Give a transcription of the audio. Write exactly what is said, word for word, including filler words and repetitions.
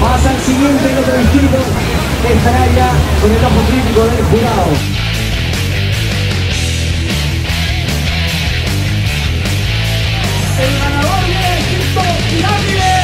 Pasa al siguiente en otro distrito, que estará ya con el ojo crítico del jurado. El ganador de Egipto, Pirámide.